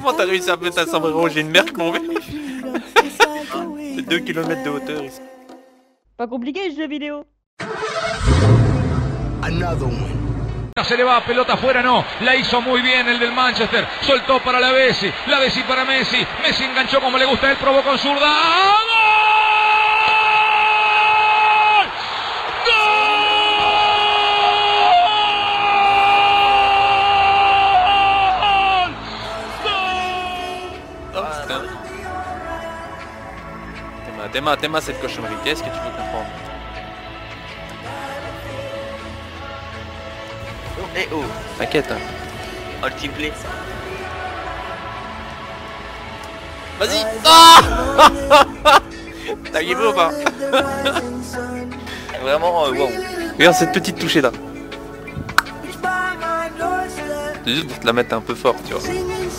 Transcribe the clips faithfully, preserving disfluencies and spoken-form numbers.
Comment t'as réussi à mettre un sombrero? J'ai une merque mon verre. C'est deux kilomètres de hauteur ici. Pas compliqué ce jeu vidéo. Another one. Se le va, pelota afuera, no, la hizo muy bien el del Manchester, soltó para la Bessi, la Bessi para Messi, Messi enganchó como le gusta, él probó con zurda, ¡gol! ¡Gol! Oh, putain. Théma, Théma, Théma, cette cochonnerie, qu'est-ce que tu veux comprendre? Eh oh, T'inquiète hein. ultiplay. Vas-y. Ah. T'as give ou pas? Vraiment, euh, wow. Regarde cette petite touchée là. C'est juste pour te la mettre un peu fort, tu vois.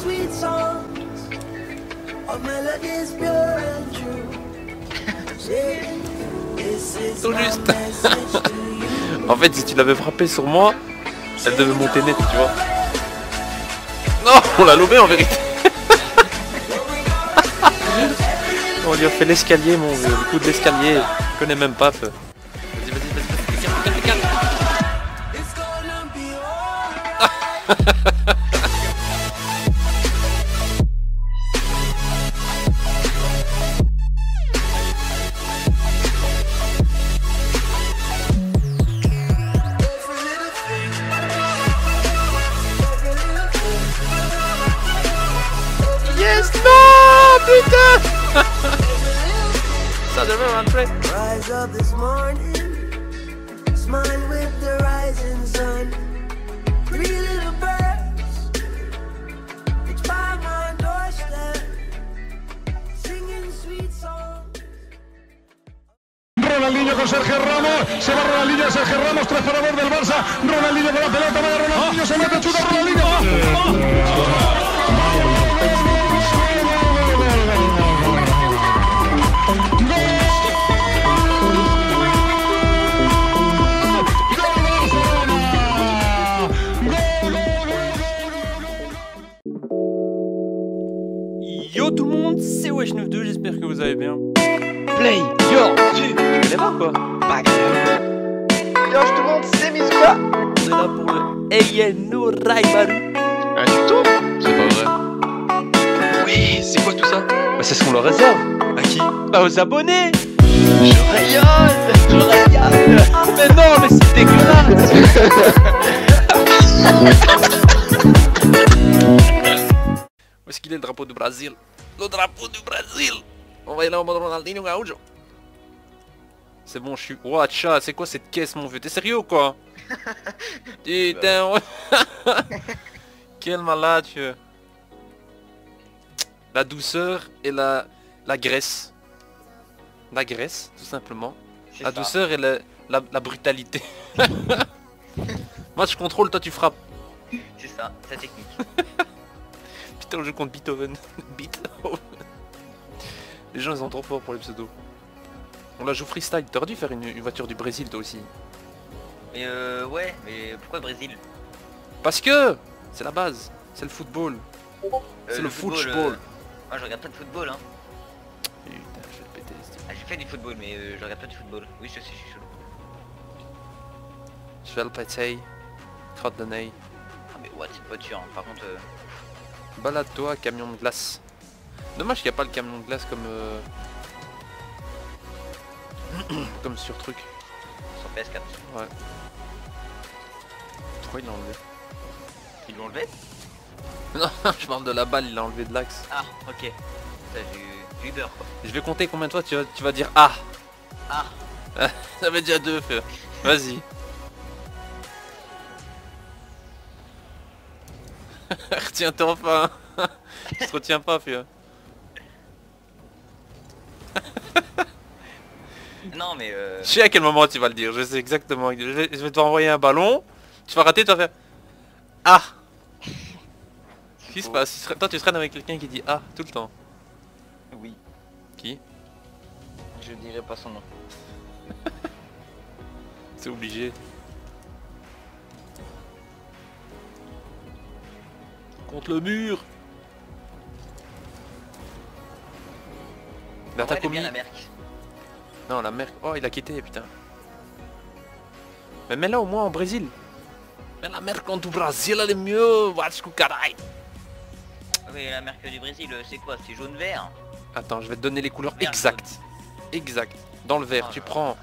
Tout juste. En fait, si tu l'avais frappé sur moi, elle devait monter net, tu vois. Non, on l'a lobé en vérité. On lui a fait l'escalier, mon vieux. Le coup de l'escalier. Je connais même pas. Feu. Vas-y, vas-y, vas-y, vas-y. Regarde, regarde, regarde. Yes, non, putain. Ça devait rentrer. Rise up this morning, smile with the rising sun. Three little birds, it's by my doorstep, singing sweet songs. Ronaldinho con Sergio Ramos, se va Ronaldinho, Sergio Ramos, tres para dos del Barça, Ronaldinho con la pelota, va Ronaldinho, se mete, chuta Ronaldinho, ¡oh! Yo tout le monde, c'est Wesh neuf deux, j'espère que vous allez bien. Play, yo, tu, Tu les voir quoi? pas grave. Yo, je te montre, c'est Mizuka. On est là pour le Eyeno Raimaru. Un tuto? C'est pas vrai. Oui, c'est quoi tout ça? Bah c'est ce qu'on leur réserve. À qui? Bah aux abonnés. Je rayonne, je rayonne. Mais non, mais c'est dégueulasse. Où est-ce qu'il est le drapeau du Brésil? Le drapeau du Brésil. On va y aller en mode Ronaldinho Gaúcho. C'est bon, je suis... Watcha, c'est quoi cette caisse mon vieux? T'es sérieux ou quoi? Putain, ouais. Quel malade, tu veux. La douceur et la... la graisse. La graisse, tout simplement. La ça. douceur et la, la, la brutalité. Moi je contrôle, toi tu frappes. C'est ça, sa technique. Putain, on joue contre Beethoven. Beethoven. Les gens ils sont trop forts pour les pseudos. On la joue freestyle, t'aurais dû faire une, une voiture du Brésil toi aussi. Mais euh, ouais, mais pourquoi le Brésil? Parce que c'est la base, c'est le football. Euh, C'est le football, football. euh, Moi je regarde pas de football hein. Putain, je vais le péter. ce type. Ah, j'ai fait du football mais euh, je regarde pas du football. Oui je sais, je suis chelou. Je vais le péter. Crotte de nez. Ah mais what cette voiture hein. Par contre... Euh... Balade-toi, camion de glace. Dommage qu'il n'y a pas le camion de glace comme... Euh... comme sur truc. sur P S quatre. Ouais. Pourquoi il l'a enlevé? Ils l'ont enlevé? Non, je parle de la balle, il l'a enlevé de l'axe. Ah ok. Ça j'ai eu, j'ai eu peur quoi. Je vais compter combien de fois tu vas, tu vas dire ah. Ah. Ça fait déjà deux, feu. Vas-y. Retiens-toi enfin. Tu te retiens pas, feu. Non mais euh... Je sais à quel moment tu vas le dire, je sais exactement. Je vais, je vais t'envoyer un ballon, tu vas rater, tu vas faire ah. Qu'est-ce qui se passe? Tu serais- Toi tu traînes avec quelqu'un qui dit ah tout le temps. Oui. Qui? Je dirais pas son nom. C'est obligé. Contre le mur. Vers Ouais, ta elle est bien commis. la Merc. Non, la mère. Oh, il a quitté, putain. Mais mets-la au moins en Brésil. Mais la mère contre du Brésil, elle est mieux. Vasco caray. Oui, la Merc du Brésil, euh, c'est quoi? C'est jaune-vert? Attends, je vais te donner les couleurs Vert, exactes. Exact. Dans le vert, Oh tu là prends.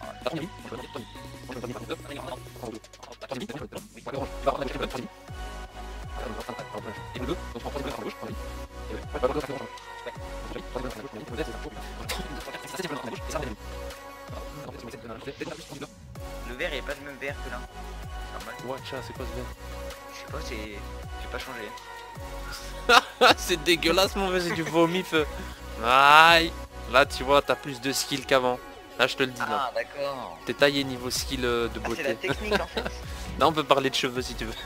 Le vert est pas le même vert que là. C'est normal. Watcha, c'est quoi ce vert? Je sais pas, c'est... J'ai pas changé. C'est dégueulasse mon vieux, c'est du vomi feu. Aïe. Là tu vois, t'as plus de skill qu'avant. Là je te le dis là. Ah d'accord. T'es taillé niveau skill euh, de Ah, c'est la beauté. technique en fait. Là on peut parler de cheveux si tu veux.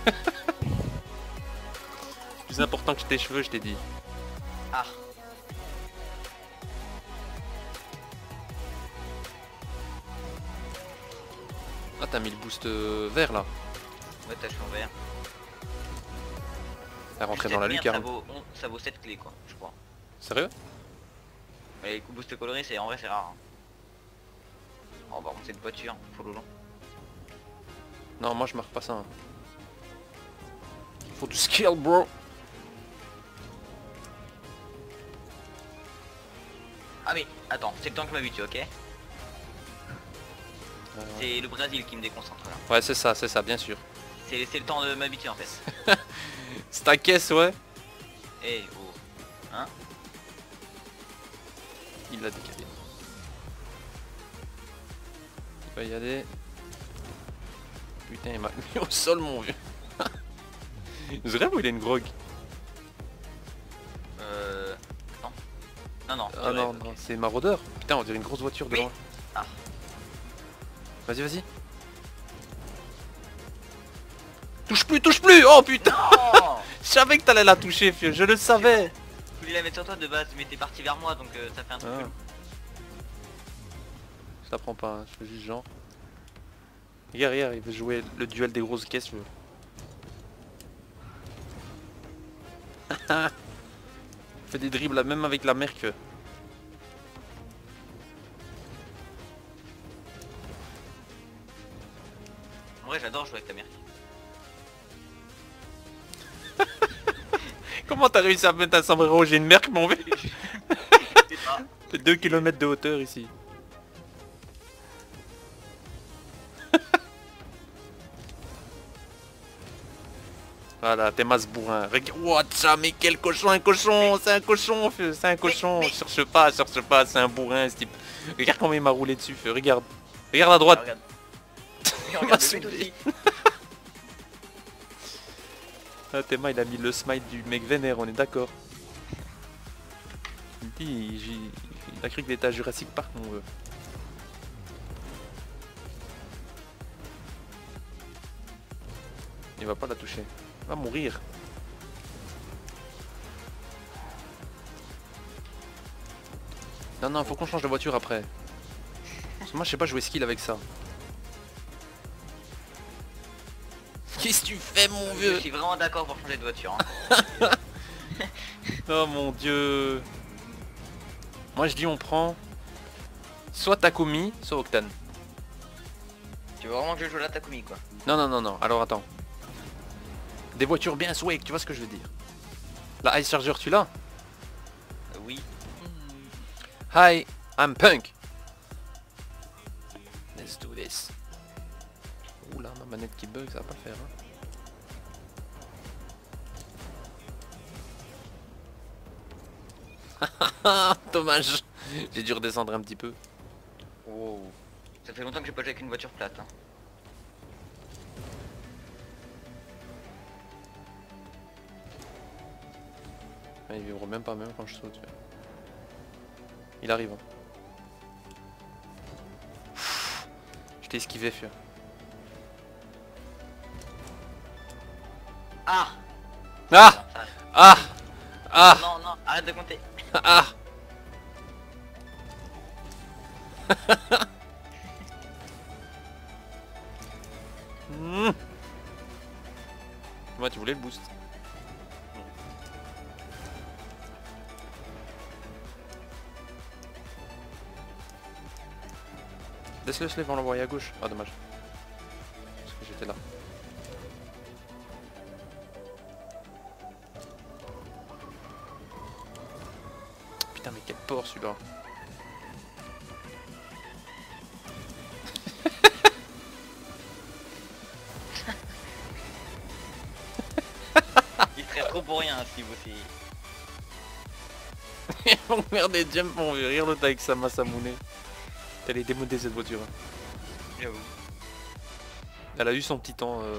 Plus important que tes cheveux, je t'ai dit. Ah. Ah t'as mis le boost euh, vert là. Ouais, t'as cheveux vert. Elle rentrait Je dans la sais bien, lucarne. Ça vaut, on- ça vaut sept clés quoi, je crois. Sérieux? Mais les coups boost colorés, c'est en vrai c'est rare. Hein. Oh par contre c'est une voiture, faut le long. Non moi je marque pas ça. Hein. Faut du skill bro. Ah mais attends, c'est le temps que je m'habitue, ok? Euh, C'est le Brésil qui me déconcentre là. Ouais c'est ça, c'est ça, bien sûr. C'est c'est le temps de m'habituer en fait. C'est ta caisse ouais. Eh oh. Hein? Il l'a décalé. Il va y aller. Putain il m'a mis au sol mon vieux. Je rêve où il a une grog. Euh... Non. Non non. Ah je non, rêve, non, ok. c'est maraudeur. Putain on dirait une grosse voiture Oui. devant. Ah. Vas-y vas-y. Touche plus, touche plus. Oh putain. Non. Je savais que t'allais la toucher fieu, je le savais. Je voulais la mettre sur toi de base, mais t'es parti vers moi donc euh, ça fait un truc Ah. chelou. Je t'apprends pas, hein, je fais juste genre. Regarde, regarde, il veut jouer le duel des grosses caisses. Je veux. Il fait des dribbles là, même avec la merc. En vrai j'adore jouer avec ta mère. Comment t'as réussi à mettre un sombrero? J'ai une merc mon vieux. C'est pas. Fait deux kilomètres de hauteur ici. Voilà, t'es masse bourrin. Regarde, what ça, mais quel cochon, un cochon, c'est un cochon, feu, c'est un cochon. mais- Cherche pas, cherche pas, c'est un bourrin ce type. Regarde comment il m'a roulé dessus, feu, regarde. Regarde à droite. Regarde. Et m'a regarde le but saoulé. aussi. Ah, Théma il a mis le smile du mec vénère, on est d'accord. Il dit, j'ai- il a cru que l'état Jurassic Park mon vieux. Il va pas la toucher. Il va mourir. Non non, faut qu'on change de voiture après. Parce que moi je sais pas jouer skill avec ça. Qu'est-ce que tu fais mon Je vieux? suis vraiment d'accord pour changer de voiture. Hein. Oh mon dieu. Moi je dis on prend soit Takumi, soit Octane. Tu veux vraiment que je joue la Takumi quoi? Non non non non, alors attends. Des voitures bien swag, tu vois ce que je veux dire. La Ice Charger tu l'as? Euh, oui. Hi, I'm Punk. Let's do this. Oula, ma manette qui bug, ça va pas le faire. Hein. Dommage. J'ai dû redescendre un petit peu. Oh. Ça fait longtemps que j'ai pas joué avec une voiture plate. Hein. Ah, il vibre même pas même quand je saute. Il arrive. Hein. Je t'ai esquivé, fio. Ah. Ah Ça- Ah Ah Non non, arrête de compter. Ah Hmm. Moi tu voulais le boost. Laisse-le se lever, on l'envoie à gauche. Ah dommage. Parce que j'étais là. Putain mais quel porc celui-là. Il serait trop pour rien si vous aussi. On regarde des jumps, on veut rire l'autre avec sa Masamune. Elle est démodée cette voiture. J'avoue. Elle a eu son petit temps. Euh...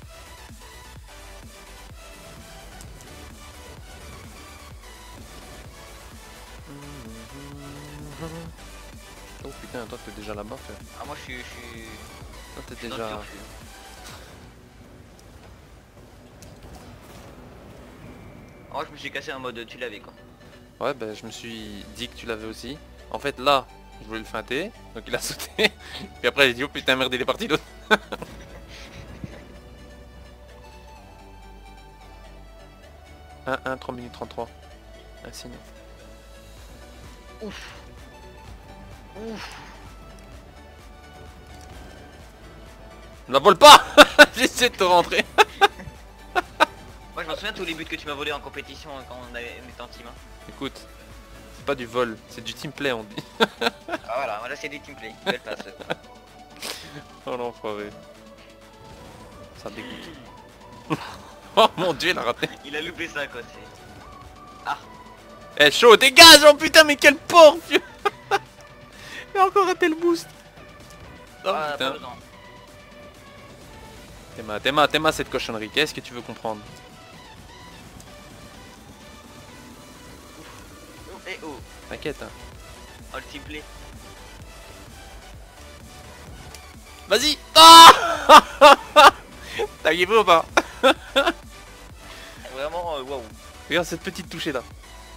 Oh putain, toi t'es déjà là-bas frère. Ah moi je suis... Je suis... Toi t'es je suis dans déjà... le turfu. Oh je me suis cassé en mode tu l'avais quoi. Ouais bah je me suis dit que tu l'avais aussi. En fait là, je voulais le feinter, donc il a sauté. Puis après j'ai dit oh putain merde il est parti l'autre. un un trois minutes trente-trois. Un signe. Ouf. Ouf. Ne la vole pas. J'essaie de te rentrer. Moi je me souviens tous les buts que tu m'as volé en compétition quand on, avait, on était en team. Hein. Écoute, c'est pas du vol, c'est du team play on dit. Ah voilà, voilà c'est des teamplay. Belle passe. Oh l'enfoiré. Ça dégoûte. Oh mon dieu il a raté. Il a loupé ça quoi, c'est... Eh chaud, dégage. Oh putain mais quel porc vieux. Il a encore raté le boost. Oh Ah, pas putain. besoin. Théma, Théma, Théma cette cochonnerie, qu'est-ce que tu veux comprendre? Oh, eh oh. T'inquiète hein. Oh le teamplay. Vas-y. Ah. T'as gagné ou pas? Vraiment euh, waouh. Regarde cette petite touchée là.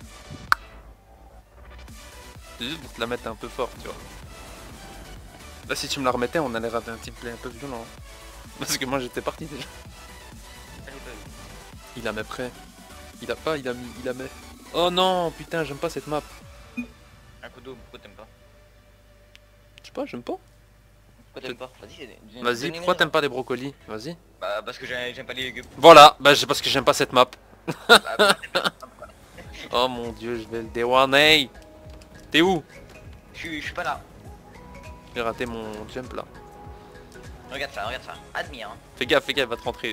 C'est juste pour te la mettre un peu fort tu vois. Là si tu me la remettais on allait rater un team play un peu violent. Parce que moi j'étais parti déjà. Allez, bah, oui. Il a mis prêt. Il a pas, il a mis, il a mis. Oh non putain j'aime pas cette map. Un coup d'eau, pourquoi t'aimes pas? Je sais pas, j'aime pas. Pourquoi t'aimes pas? Vas-y, dis- Vas-y, dis-nous, pourquoi dis-nous. t'aimes pas les brocolis? Vas-y. Bah parce que j'ai- j'aime pas les légumes. Voilà, bah c'est parce que j'aime pas cette map. Bah, bah, t'aimes pas. Oh mon dieu, je vais le déwaner. T'es où? Je suis je suis pas là. J'ai raté mon jump là. Regarde ça, regarde ça. Admire. Hein. Fais gaffe, fais gaffe, va te rentrer.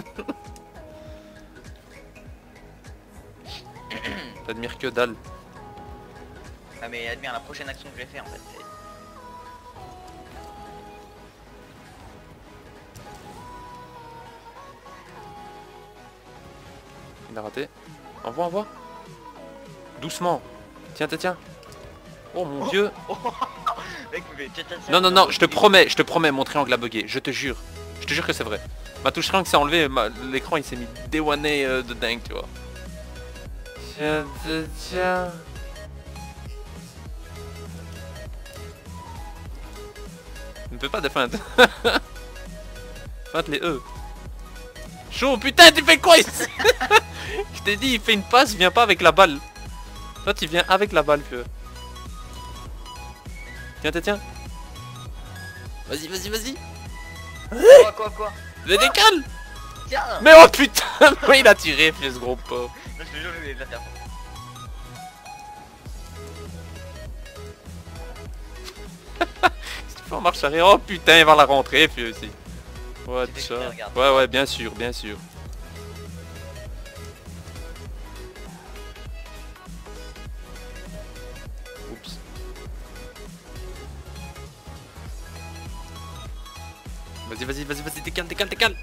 T'admires que dalle. Ah mais admire la prochaine action que je vais faire en fait. c'est- Il a raté. Envoie, envoie. Doucement. Tiens, tiens, tiens. Oh mon dieu. Mec, mais tiens, tiens, tiens, Non, non, non, je te tiens. promets, je te promets, mon triangle a bugué. Je te jure. Je te jure que c'est vrai. Ma touche triangle s'est enlevée, ma- l'écran il s'est mis déwané euh, de dingue, tu vois. Tiens, tiens, tiens. Ne fais pas de feinte. Feinte les E. Chaud, putain, tu fais quoi ici? Je t'ai dit, il fait une passe, viens pas avec la balle. Toi, tu viens avec la balle, vieux. Tiens, tiens, tiens. Vas-y, vas-y, vas-y. Quoi, quoi, quoi? Le décale. Tiens. Mais oh putain, mais il a tiré, fils gros pauvre. Non, je te jure, je vais la faire. Si tu fais en marche arrière, oh putain, il va la rentrer, vieux aussi. What C'est ça? exprès, regarde. Ouais, ouais, bien sûr, bien sûr. Oups. Vas-y, vas-y, vas-y, vas-y, décale, décale, décale.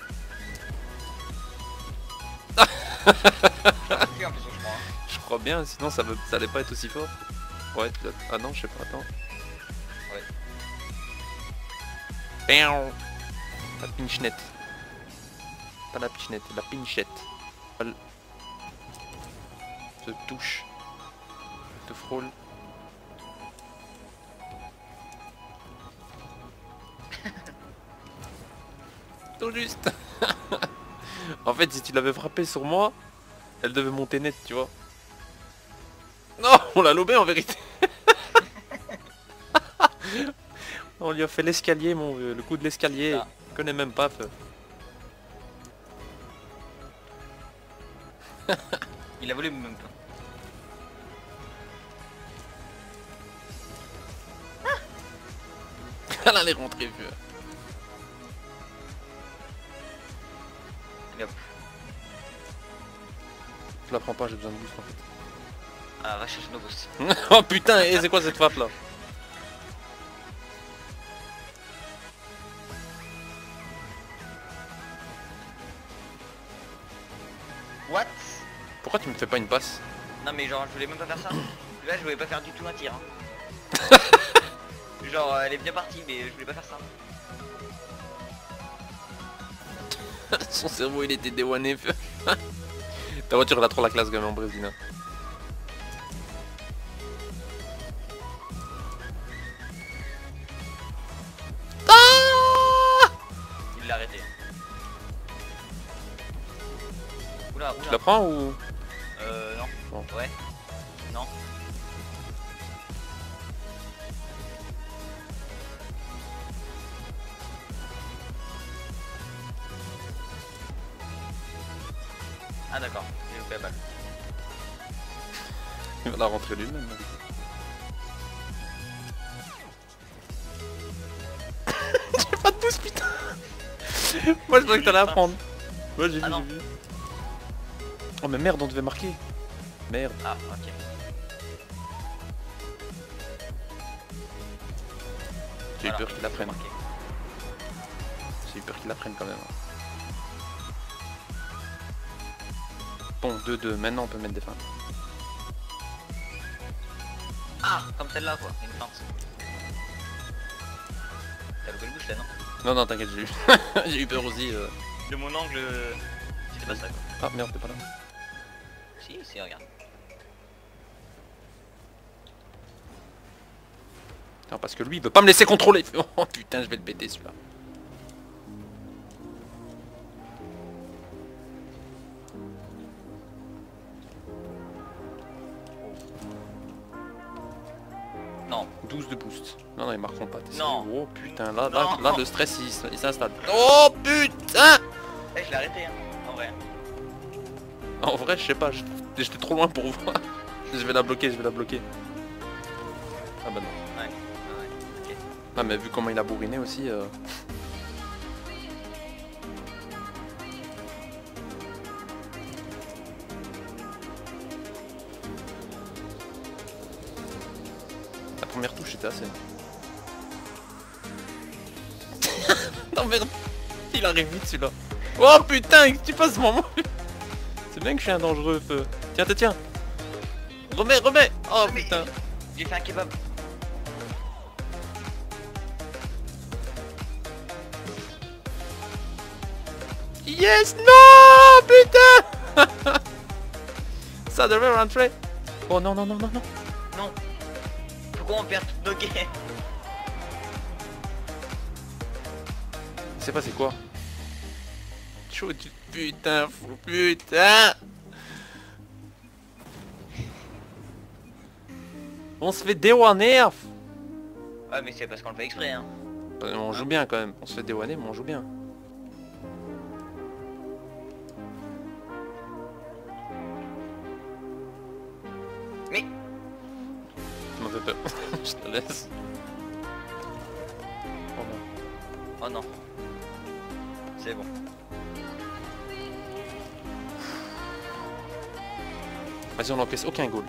En plus, je crois. hein. Je crois bien, sinon ça, veut, ça allait pas être aussi fort. Ouais, tu l'as- ah non, je sais pas, attends. Ouais. Péon. La pinchnette. Pas la pinchnette, la pinchette. Pas le... Te touche. Te frôle. Tout juste. En fait, si tu l'avais frappé sur moi, elle devait monter net, tu vois. Non, on l'a lobé en vérité. On lui a fait l'escalier, mon vieux. Le coup de l'escalier. Ah. Je connais même pas, feu. Il a volé même pas. Elle allait rentrer, vieux. Et hop. Je la prends pas, j'ai besoin de boost en fait. Ah, va chercher nos boosts. Oh putain, et c'est quoi cette frappe là? What? Pourquoi tu me fais pas une passe? Non mais genre je voulais même pas faire ça. Là je voulais pas faire du tout un tir. Hein. Genre elle est bien partie mais je voulais pas faire ça. Son cerveau il était déwané. Ta voiture elle a trop la classe quand même en Brésil. Hein. Il l'a arrêté. Oula, Tu oula. la prends ou? Euh non. Bon. Ouais. Non. Ah d'accord, j'ai loupé la balle. Il va la rentrer lui-même. J'ai pas de pouce putain. Moi je croyais que t'allais la prendre. Ouais j'ai vu, Ah non. j'ai vu. Oh mais merde on devait marquer. Merde. Ah ok. J'ai eu Voilà, peur qu'il la prenne. marqué. J'ai eu peur qu'il la prenne quand même. Bon deux deux, maintenant on peut mettre des fins. Ah comme celle-là quoi, une feinte. T'as loupé le boost là non? Non non t'inquiète j'ai eu. J'ai eu peur aussi. Euh... De mon angle, c'était pas ça quoi. Ah merde t'es pas là. Si, si, regarde. Non parce que lui il veut pas me laisser contrôler. Oh putain je vais le péter celui-là. Non. douze de boost. Non non ils marqueront pas. t'es Non. sérieux? Oh putain là, là, Non. là le stress il, s- il s'installe. Oh putain. Eh, je l'ai arrêté hein, en vrai. En vrai je sais pas, je- j'étais trop loin pour voir. Je vais la bloquer, je vais la bloquer. Ah bah non. Ouais, ouais, ouais, ok. Ah mais vu comment il a bourriné aussi. Euh... La première touche était assez. Non merde. Il arrive vite celui-là. Oh putain, qu'est-ce que tu passes mon moment? C'est bien que je suis un dangereux feu. Tiens, tiens, tiens. Remets, remets. Oh Mais- putain. J'ai fait un kebab. Yes, non, putain. Ça devrait rentrer. Oh non, non, non, non, non. Non. Pourquoi on perd toutes nos games? C'est pas c'est quoi? Chaud du putain, fou putain. On se fait déwaner. Ouais mais c'est parce qu'on le fait exprès hein. On joue bien quand même. On se fait déwaner mais on joue bien. Mais Tu m'as fait peur. Je te laisse. Oh non. oh non. C'est bon. Vas-y on n'encaisse aucun goal.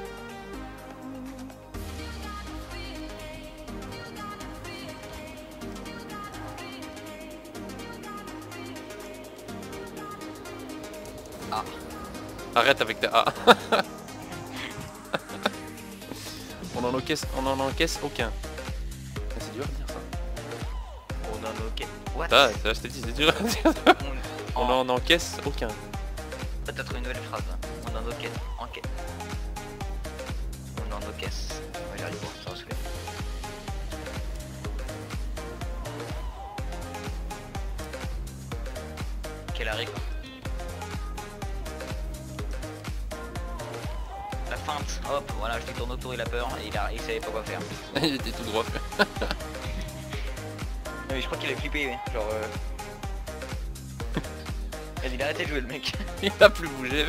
Ah. Arrête avec tes A. On en encaisse, on en encaisse aucun. Ah, c'est dur à dire ça. On en ok. What? Ah, ça, je t'ai dit, c'est dur à dire. On, On en encaisse aucun. Peut-être une nouvelle phrase. On en enquête. Enquête. On en encaisse. On va y arriver, ça va se faire. Quel arrêt quoi. La feinte, hop, voilà, je lui tourne autour, il a peur, et il, a, il savait pas quoi faire. Il était tout droit. mais je crois qu'il a flippé, ouais. Genre euh... il a arrêté de jouer le mec. Il a plus bougé.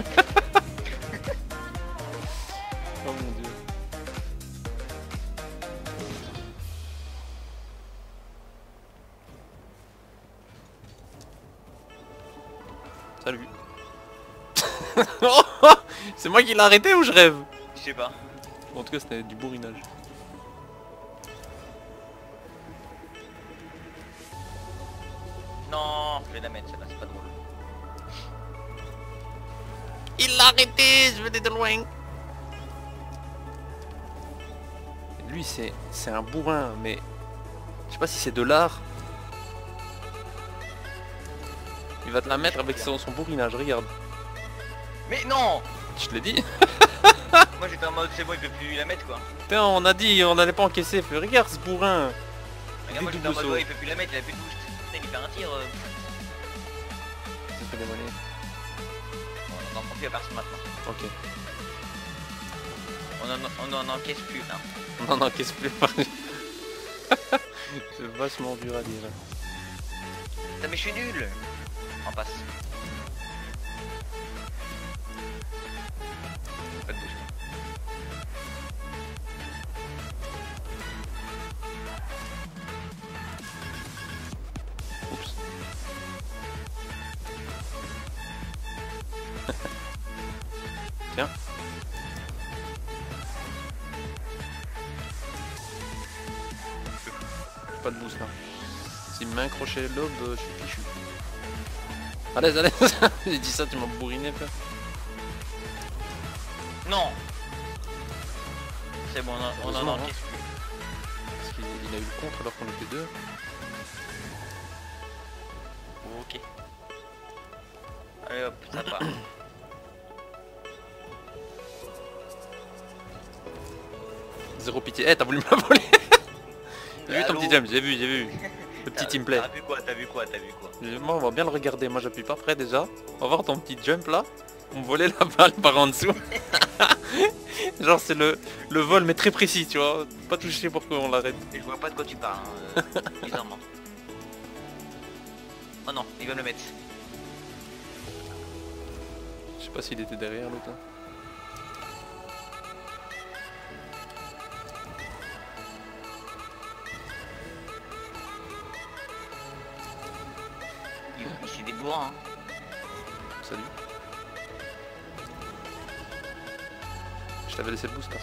Oh mon dieu. Salut. C'est moi qui l'ai arrêté ou je rêve? Je sais pas. En tout cas c'était du bourrinage. Non, je vais la mettre, celle-là, c'est pas drôle. Il l'a arrêté, je venais de loin. Lui c'est c'est un bourrin, mais je sais pas si c'est de l'art. Il va te la mettre avec son, son bourrinage, regarde. Mais non. Je te l'ai dit. Moi j'étais en mode c'est bon, il peut plus la mettre quoi. Putain, on a dit on allait pas encaisser. Fais, regarde ce bourrin. Regarde, moi j'étais en mode ouais, il peut plus la mettre, il a plus de boost. Putain, il fait un tir. Euh... Ça fait des monnaies. Bon, on n'en prend plus à personne maintenant. Ok. On en, on en encaisse plus là. On en encaisse plus. C'est vachement dur à dire. Putain, mais je suis nul. On passe. Pas de boost. Oups. Tiens. Pas de boost là. S'il me met un crochet lobe, je suis fichu. Allez, allez. J'ai dit ça, tu m'as bourriné, frère. Non. C'est bon, on, en- on en Heureusement, encaisse plus. Parce qu'il il a eu le contre alors qu'on était deux. Ok. Allez hop, ça part. Zéro pitié. Eh, t'as voulu me la voler. J'ai vu ton Allô. petit jump, j'ai vu, j'ai vu. Le petit T'as- teamplay. T'as vu quoi, t'as vu quoi, t'as vu quoi? Moi, on va bien le regarder. Moi, j'appuie pas près déjà. On va voir ton petit jump là. On me volait la balle par en dessous. Genre, c'est le, le vol, mais très précis, tu vois. Pas touché pour qu'on l'arrête. Et je vois pas de quoi tu parles, hein, euh, bizarrement. Oh non, il va me le mettre. Je sais pas s'il était derrière l'autre là. Il, il c'est des bourrins. Hein. Salut. Je t'avais laissé le boost, ça.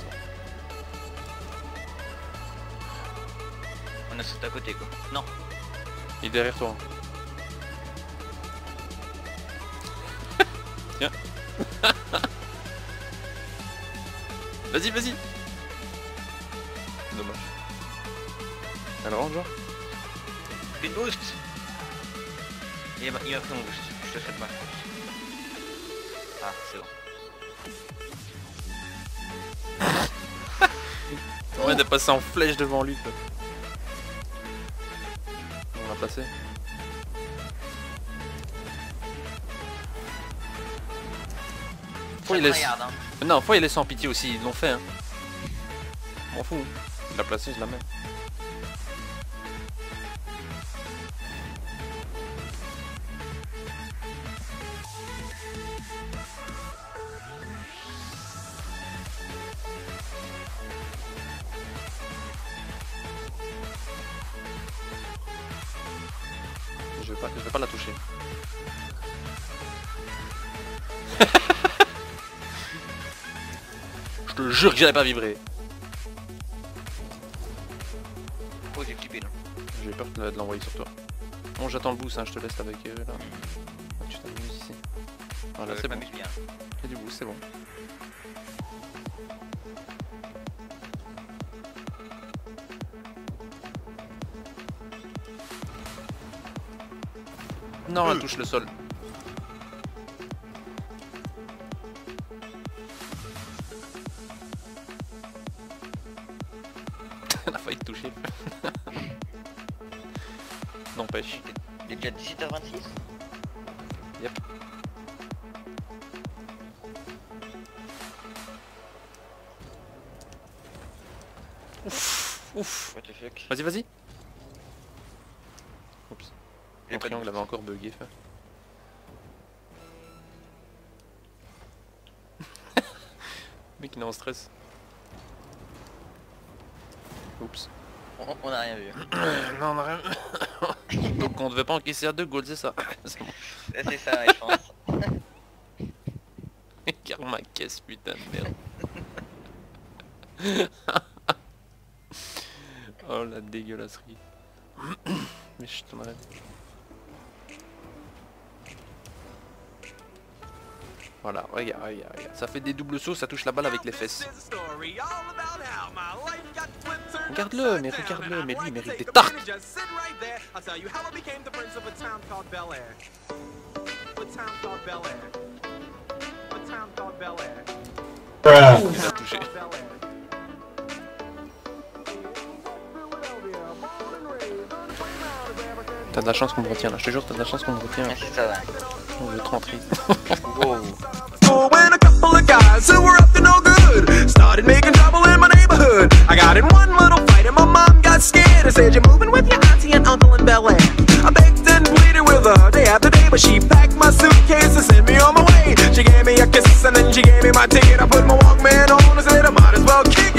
On a sauté à côté quoi. Non. Il est derrière toi. Tiens. Vas-y, vas-y. Dommage. Elle rentre genre. Fais une boost. Il m'a il m'a pris mon boost. Je te souhaite pas. Ah, c'est bon. On vient de passer en flèche devant lui quoi. On va passer. Faut Ça il laisse... regarde, hein. Non, faut y laisser en pitié aussi, ils l'ont fait hein. M'en fous. Il l'a placé, je la mets. Je vais pas, je vais pas la toucher. Je te jure que j'allais pas vibrer. Oh, j'ai flippé là. J'ai peur de de l'envoyer sur toi. Bon, j'attends le boost, hein, je te laisse avec eux là. Ah, tu t'amuses ici. Voilà, Euh, c'est je bon. m'amuse bien. Il y a du boost, c'est bon. Non, elle touche le sol. Elle a failli te toucher. N'empêche. Il est déjà dix-sept heures vingt-six. Yep. Ouf, ouf. What the fuck. Vas-y, vas-y. Mon triangle avait encore bugué. Fait. Le mec il est en stress. Oups. On, on a rien vu. Non, on a rien. Donc on devait pas encaisser à deux goals, c'est ça. C'est bon. C'est ça, ouais, je pense. Regarde ma caisse, putain de merde. Oh la dégueulasserie. Mais je t'en arrête. Voilà, regarde, regarde, regarde. Ça fait des doubles sauts, ça touche la balle avec les fesses. Regarde-le, mais regarde-le, mais lui il mérite des tartes. Il a touché. T'as de la chance qu'on me retient là, je te jure, t'as de la chance qu'on me retient. Ouais, c'est ça, ouais. On veut trop triste. Wow. When a couple of guys who were up to no good started making trouble in my neighborhood. I got in one little fight and my mom got scared and said, "You're moving with your auntie and uncle in Bel Air." I begged and pleaded with her day after day, but she packed my suitcase and sent me on my way. She gave me a kiss and then she gave me my ticket. I put my Walkman on and said I might as well kick